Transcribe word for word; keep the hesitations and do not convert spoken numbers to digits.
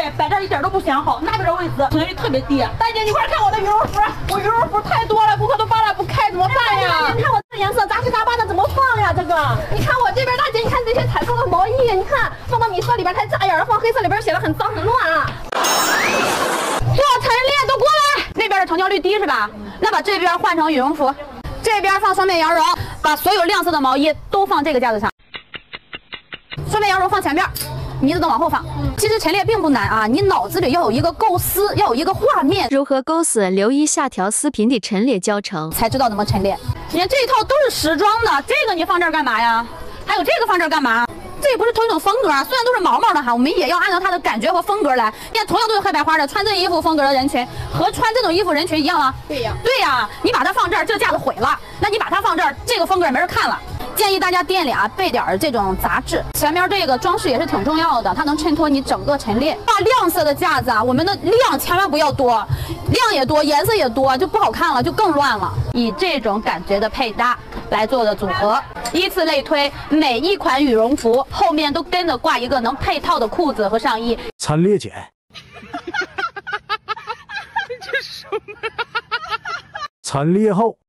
对，摆这一点都不显好，那边的位置存在率特别低。大姐，你快看我的羽绒服，我羽绒服太多了，顾客都扒拉不开，怎么办呀？你看我这颜色杂七杂八的，怎么放呀？这个，你看我这边，大姐，你看这些彩色的毛衣，你看放到米色里边太扎眼了，放黑色里边显得很脏很乱啊。做陈列都过来，那边的成交率低是吧？那把这边换成羽绒服，这边放双面羊绒，把所有亮色的毛衣都放这个架子上，双面羊绒放前边。呢子都往后放。其实陈列并不难啊，你脑子里要有一个构思，要有一个画面。 如何构思？留意下条视频的陈列教程， 才知道怎么陈列。你看这一套都是时装的，这个你放这儿干嘛呀？还有这个放这儿干嘛？这也不是同一种风格啊，虽然都是毛毛的哈，我们也要按照它的感觉和风格来。你看，同样都是黑白花的，穿这衣服风格的人群和穿这种衣服人群一样吗？对呀，对呀，你把它放这儿，这个架子毁了；那你把它放这儿，这个风格也没人看了。建议大家店里啊备点这种杂志，前面这个装饰也是挺重要的，它能衬托你整个陈列。画亮色的架子啊，我们的亮千万不要多，亮也多，颜色也多，就不好看了，就更乱了。以这种感觉的配搭来做的组合，依次类推，每一款羽绒服后面都跟着挂一个能配套的裤子和上衣。 陈列姐， 这什么？ 陈列后